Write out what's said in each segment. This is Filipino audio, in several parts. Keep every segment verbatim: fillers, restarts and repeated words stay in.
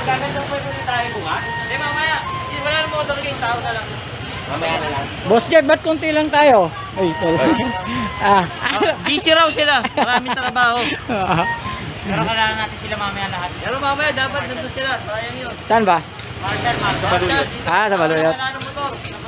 Magagandang po yung tayo bunga. Eh mamaya, wala na motor game, tao na lang. Mamaya na lang. Boss Jeff, ba't kunti lang tayo? Ay, tol. Ah. Busy raw sila. Maraming trabaho. Pero kailangan natin sila mamaya lahat. Pero mamaya dapat nandun sila. Sayang yun. Saan ba? Marshall, Marshall. Sa Baluyot. Ah, sa Baluyot. Wala na motor.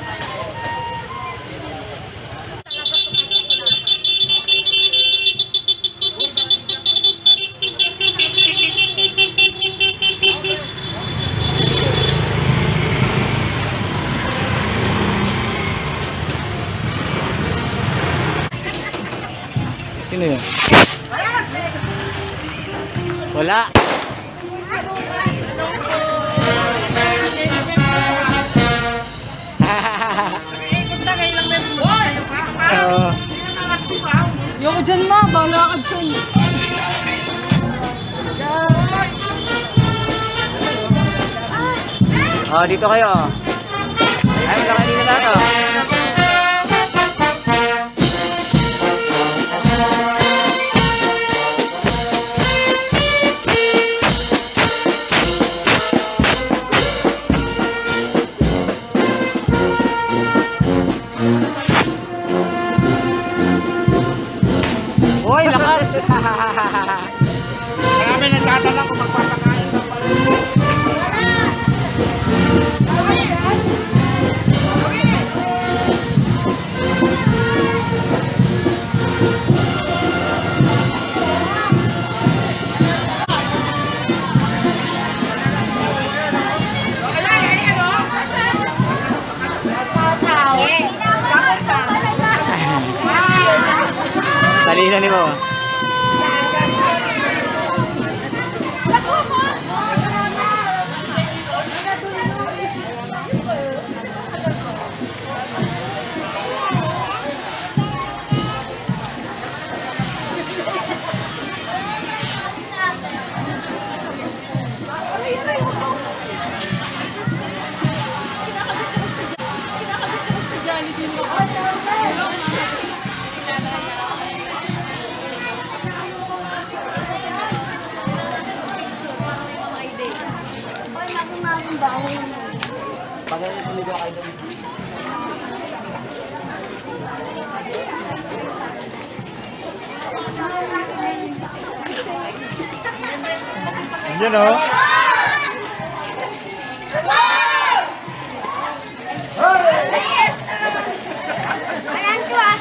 Sino yun? Wala. Uh, Yung dyan ma, bala ka dyan. Oh, dito kayo. Ay, wala kayo dito lahat oh. Hoy, lakas! Marami nagtatanong kung magpapakain ng balon. Talina ni mo. Pagano tumiga kayo doon. Yan o. Ayan ko ah.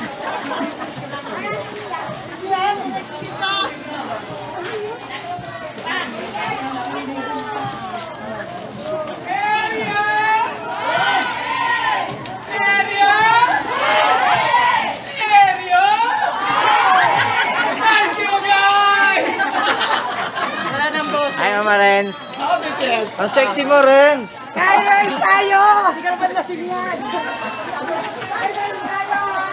Ay, Mama Renz. Ang sexy mo, Renz. Kaya Renz tayo. Hindi ka naman lasing yan. Kaya Renz tayo ha.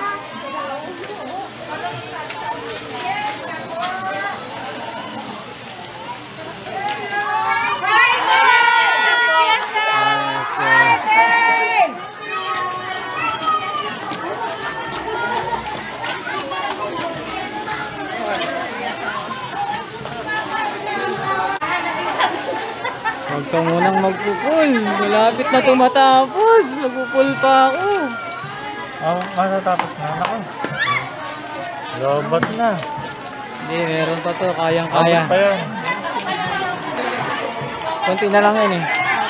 Huwag ka munang magpupul. Malapit na tumatapos. Magpupul pa ako. Oh, matatapos na. Ako. Lobat na. Hindi, meron pa to. Kayang-kaya. Abot pa yan. Konti na lang yan eh.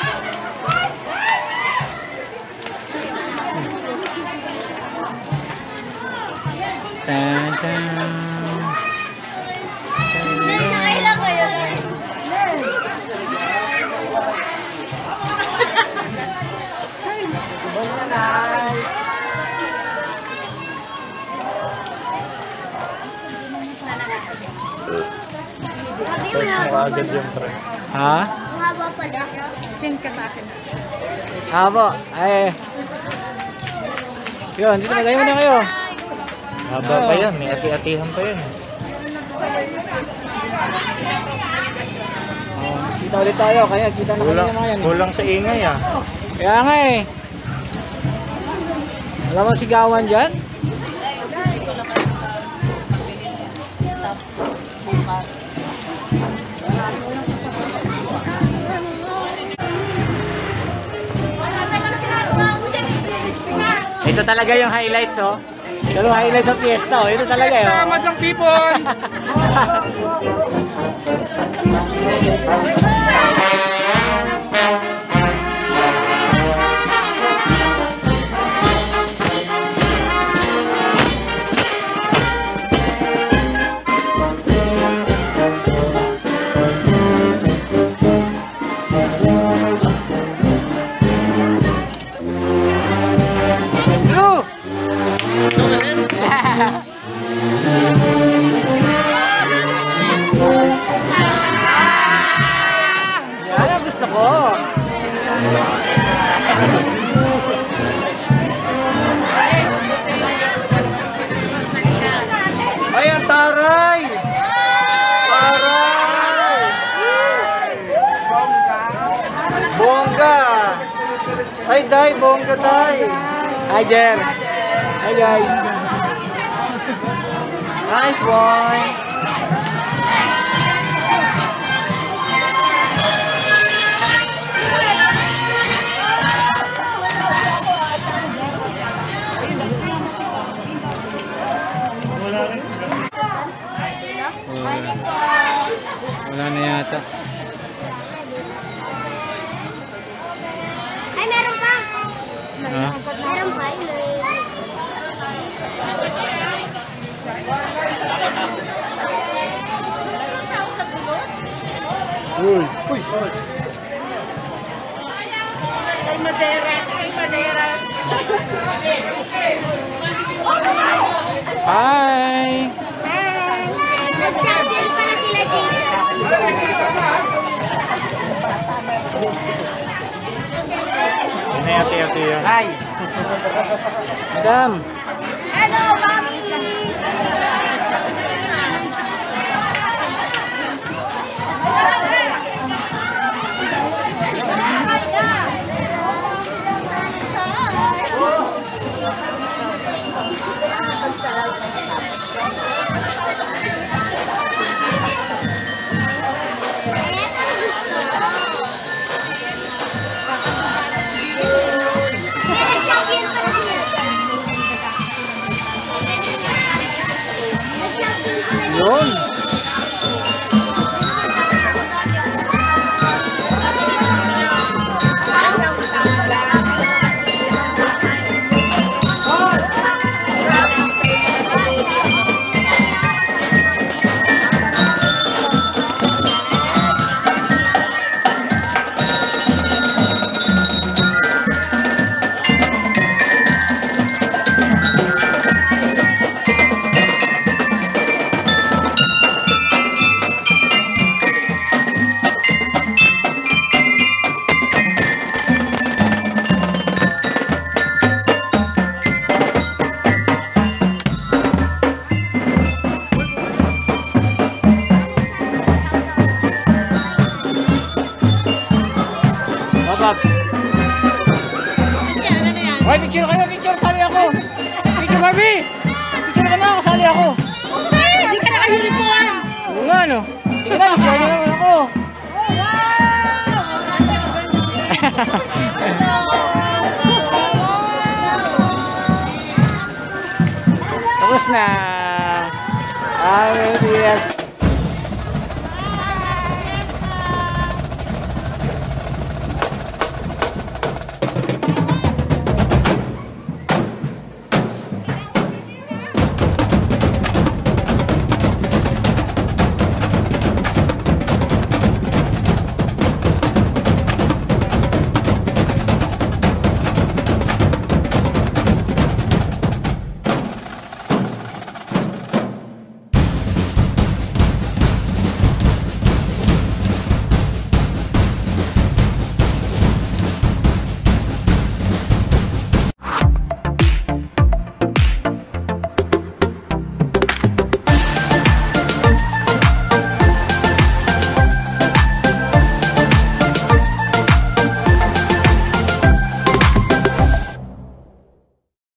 Tan, tan. Nakailan kayo? Tapos mo agad yung try. Ha? Mahaba pala. Send ka sa akin. Habo. Ay. Yun, dito magayon na kayo. Haba pa yan. May ati-atihan pa yan. Oh, kita ulit tayo. Kaya kita na Kulang, kami mga yan. Eh. kulang sa ingay ah. Kaya nga eh. Alam mo sigawan dyan? Ito talaga yung highlights, oh. Ito yung highlights sa Fiesta, oh. Ito talaga, oh. Fiesta, madlang people! Yan ang gusto ko. Ay, ang taray! Taray! Bongga! Ay, Day! Bongga, Day! Hi, Jer! Hi, guys! Nice boy! Wala na yata. Ay, meron pa. Ha? Meron pa. Uy! Uy! Ay, maderas. Ay, maderas. Hi! Nag-champion pa na sila dito. Ano yung ati-ati yun? Hi! Madam! Hello, Mami! Yun! Paps. Hoy, picture kayo, picture, sali ako. Picture, Barbie. Picture ka na, kasali ako. Hindi ka naka-uniform! Oo nga, no? Sige na, picture na naman ako. Tapos na. Ay, yes.